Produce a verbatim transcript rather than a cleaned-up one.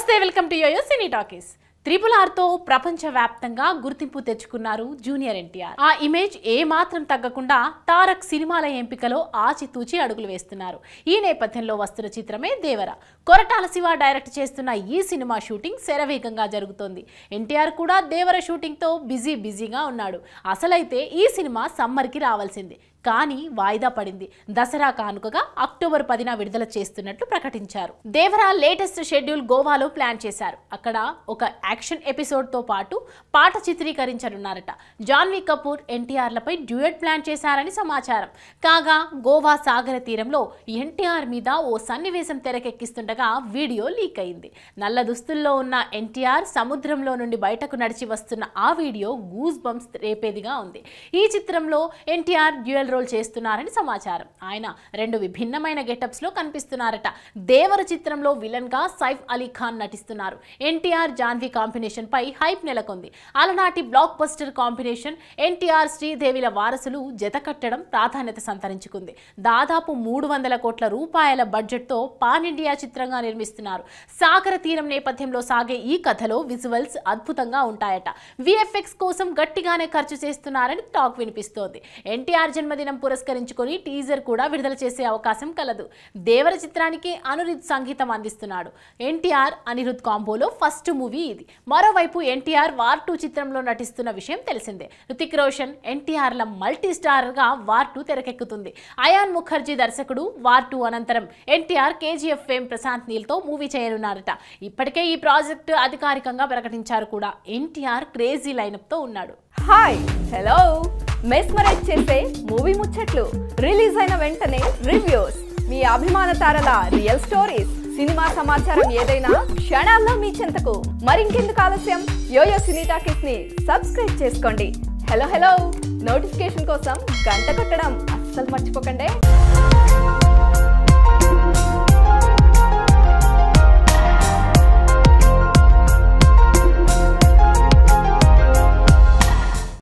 నమస్తే welcome to Yoyo cine talkies. Triple R తో ప్రపంచవ్యాప్తంగా గుర్తింపు తెచ్చుకున్నారు జూనియర్ ఎన్టీఆర్. ఆ ఇమేజ్ ఏ మాత్రం తగ్గకుండా తారక్ సినిమాల ఎంపికలో ఆచితూచి అడుగులు వేస్తున్నారు. ఈ నేపథ్యంలో వస్తున్న చిత్రమే దేవర. కొరటాల శివ డైరెక్ట్ చేస్తున్న ఈ సినిమా షూటింగ్ శరవేగంగా జరుగుతోంది. ఎన్టీఆర్ కూడా దేవర షూటింగ్ తో బిజీ బిజీగా ఉన్నాడు. అసలైతే ఈ సినిమా సమ్మర్ కి రావాల్సింది, కానీ వాయిదా పడింది. దసరా కానుకగా అక్టోబర్ పదిన విడుదల చేస్తున్నట్లు ప్రకటించారు. దేవర లేటెస్ట్ షెడ్యూల్ గోవాలో ప్లాన్ చేశారు. అక్కడ ఒక యాక్షన్ ఎపిసోడ్ తో పాటు పాట చిత్రీకరించనున్నారట. జాన్వీ కపూర్ ఎన్టీఆర్లపై డ్యూయట్ ప్లాన్ చేశారని సమాచారం. కాగా గోవా సాగర తీరంలో ఎన్టీఆర్ మీద ఓ సన్నివేశం తెరకెక్కిస్తుండగా వీడియో లీక్ అయింది. నల్ల దుస్తుల్లో ఉన్న ఎన్టీఆర్ సముద్రంలో నుండి బయటకు నడిచి వస్తున్న ఆ వీడియో గూస్ బంప్స్ రేపేదిగా ఉంది. ఈ చిత్రంలో ఎన్టీఆర్ డ్యూయల్ రోల్ చేస్తున్నారని సమాచారం. ఆయన రెండు విభిన్నమైన గెటప్స్ లో కనిపిస్తున్నారట. దేవర చిత్రంలో విలన్ గా సైఫ్ అలీ ఖాన్ నటిస్తున్నారు. ఎన్టీఆర్ జాన్వీ కాంబినేషన్ పై హైప్ నెలకొంది. అలనాటి బ్లాక్ బస్టర్ కాంబినేషన్ ఎన్టీఆర్ శ్రీదేవిల వారసులు జతకట్టడం ప్రాధాన్యత సంతరించుకుంది. దాదాపు మూడు వందల కోట్ల రూపాయల బడ్జెట్ తో పాన్ ఇండియా చిత్రంగా నిర్మిస్తున్నారు. సాగర తీరం నేపథ్యంలో సాగే ఈ కథలో విజువల్స్ అద్భుతంగా ఉంటాయట. విఎఫ్ఎక్స్ కోసం గట్టిగానే ఖర్చు చేస్తున్నారని టాక్ వినిపిస్తోంది. ఎన్టీఆర్ జన్మదినం పురస్కరించుకొని టీజర్ కూడా విడుదల చేసే అవకాశం కలదు. దేవర చిత్రానికి అనిరుద్ సంగీతం అందిస్తున్నాడు. ఎన్టీఆర్ అనిరుద్ కాంబోలో ఫస్ట్ మూవీ ఇది. మరోవైపు ఎన్టీఆర్ వార్ టూ చిత్రంలో నటిస్తున్న విషయం తెలిసిందే. హృతిక్ రోషన్ ఎన్టీఆర్ల మల్టీ స్టారర్ గా వార్ టూ తెరకెక్కుతుంది. అయాన్ ముఖర్జీ దర్శకుడు. వార్ టూ అనంతరం ఎన్టీఆర్ కేజీఎఫ్ ఫేమ్ ప్రశాంత్ నీల్ తో మూవీ చేయనున్నారట. ఇప్పటికే ఈ ప్రాజెక్టు అధికారికంగా ప్రకటించారు కూడా. ఎన్టీఆర్ క్రేజీ లైనప్ తో ఉన్నాడు. హాయ్ హలో మెస్మరైజ్ చేసే మూవీ ముచ్చట్లు, రిలీజ్ అయిన వెంటనే రివ్యూస్, మీ అభిమాన తారల రియల్ స్టోరీస్, సినిమా సమాచారం ఏదైనా క్షణాల్లో మీ చెంతకు. మరింకెందుకు ఆలస్యం, యోయో సినీ టాకీస్ ని సబ్స్క్రైబ్ చేసుకోండి. హలో హలో నోటిఫికేషన్ కోసం గంట కొట్టడం అస్సలు మర్చిపోకండి.